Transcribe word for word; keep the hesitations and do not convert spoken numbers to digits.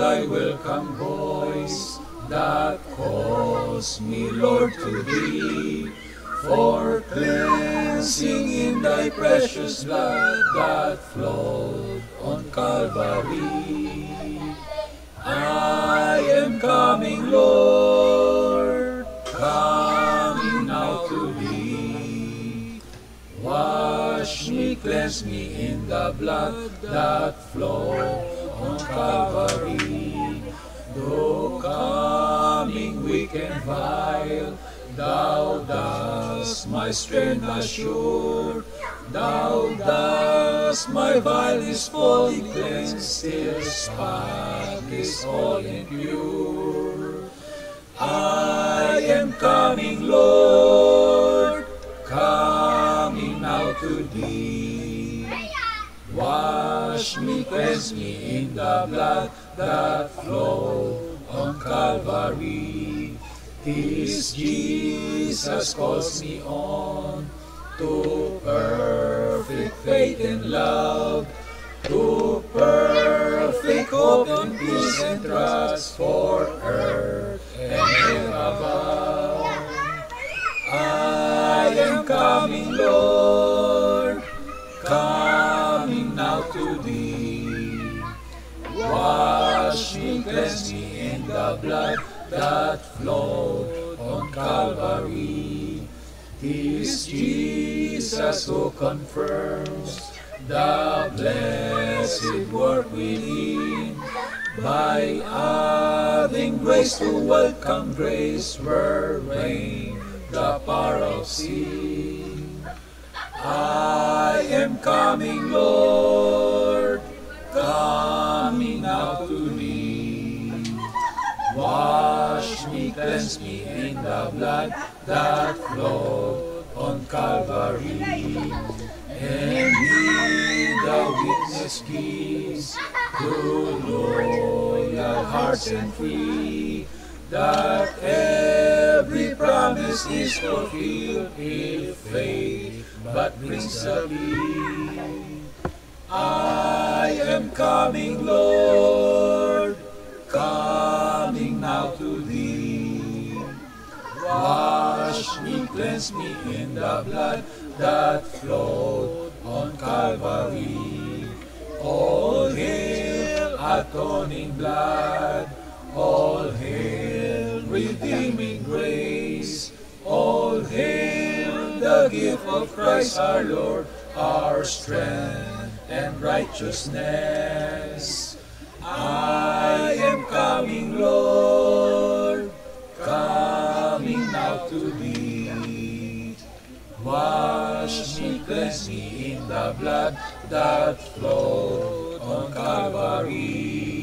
thy welcome voice that calls me, Lord, to thee, for cleansing in thy precious blood that flowed on Calvary. I am coming, Lord, coming now to thee. Wash me, cleanse me in the blood that flowed on Calvary. Though coming weak and vile, thou dost my strength assure. Thou dost my vilest folly cleanse, still spot is all impure. I am coming, Lord, coming now to thee. Wash me, cleanse me in the blood that flowed on Calvary. This Jesus calls me on to perfect faith and love, to perfect hope and peace and trust for earth and heaven above. I am coming, Lord, coming now to thee. Wash me, cleanse me in the blood that flowed on Calvary. Tis Jesus who confirms the blessed work within, by adding grace to welcome grace where reign the power of sin. I am coming, Lord, coming now to thee. Wash me, cleanse me in the blood that flowed on Calvary, and in the witness gives to loyal hearts and free, that every promise is fulfilled if faith but brings a plea. I am coming, Lord, coming now to thee. Wash me, cleanse me in the blood that flowed on Calvary. All hail atoning blood, all hail redeeming grace, all hail the gift of Christ our Lord, our strength and righteousness. I am coming, Lord, coming now to thee. Wash me, cleanse me in the blood that flowed on Calvary.